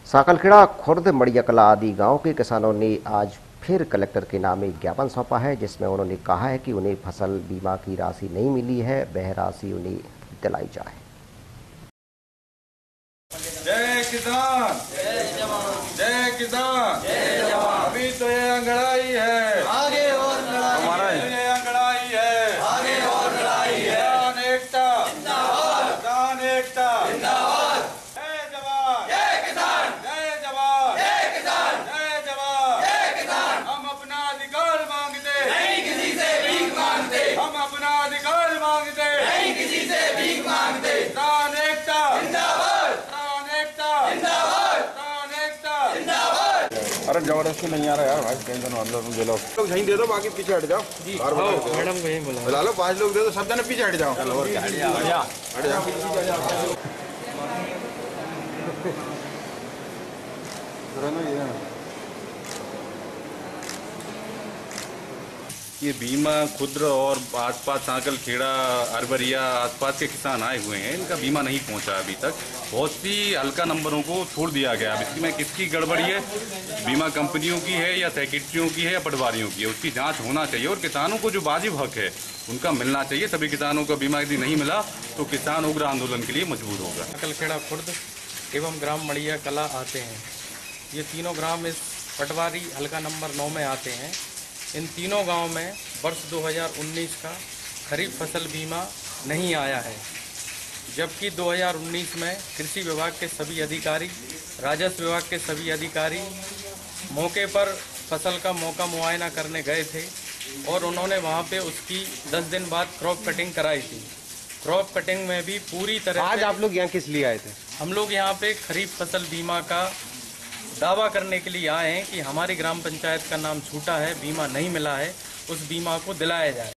साकलखेड़ा, खुर्द, मड़ियाकला आदि गांव के किसानों ने आज फिर कलेक्टर के नाम एक ज्ञापन सौंपा है, जिसमें उन्होंने कहा है कि उन्हें फसल बीमा की राशि नहीं मिली है, वह राशि उन्हें दिलाई जाए। जय किसान, जय जवान, जय किसान, जय जवान। अभी तो ये अंगड़ाई है, आगे और लड़ाई हमारा है। ये अंगड़ाई है, आगे और लड़ाई है। किसान एकता जिंदाबाद, किसान एकता जिंदाबाद। जय जवान, जय किसान, जय जवान, जय किसान, जय जवान, जय किसान। हम अपना अधिकार मांगते नहीं, किसी से भीख मांगते। हम अपना अधिकार मांगते नहीं, किसी से भीख मांगते। किसान एकता जिंदाबाद, अरे जबरदस्ती नहीं आ रहा यार भाई, टेंशन मान लो, तुम दे लो, लोग यहीं दे दो, बाकी पीछे हट जाओ। मैडम को यहीं बुला लो, 5 लोग दे दो, सब जने पीछे हट जाओ। हट जाओ। ये बीमा खुद्र और आसपास साकलखेड़ा, अरबरिया आसपास के किसान आए हुए हैं, इनका बीमा नहीं पहुंचा अभी तक। बहुत सी हल्का नंबरों को छोड़ दिया गया। अब इसमें किसकी गड़बड़ी है, बीमा कंपनियों की है या सेक्रेटरियों की है या पटवारियों की है, उसकी जांच होना चाहिए और किसानों को जो वाजिब हक है उनका मिलना चाहिए। सभी किसानों को बीमा यदि नहीं मिला तो किसान उग्र आंदोलन के लिए मजबूर होगा। साकलखेड़ा, खुर्द एवं ग्राम मड़ियाकला आते हैं। ये तीनों ग्राम इस पटवारी हल्का नंबर 9 में आते हैं। इन तीनों गांव में वर्ष 2019 का खरीफ फसल बीमा नहीं आया है, जबकि 2019 में कृषि विभाग के सभी अधिकारी, राजस्व विभाग के सभी अधिकारी मौके पर फसल का मौका मुआयना करने गए थे और उन्होंने वहां पे उसकी 10 दिन बाद क्रॉप कटिंग कराई थी। क्रॉप कटिंग में भी पूरी तरह आज आप लोग यहाँ किस लिए आए थे? हम लोग यहाँ पे खरीफ फसल बीमा का दावा करने के लिए आए हैं कि हमारी ग्राम पंचायत का नाम छूटा है, बीमा नहीं मिला है, उस बीमा को दिलाया जाए।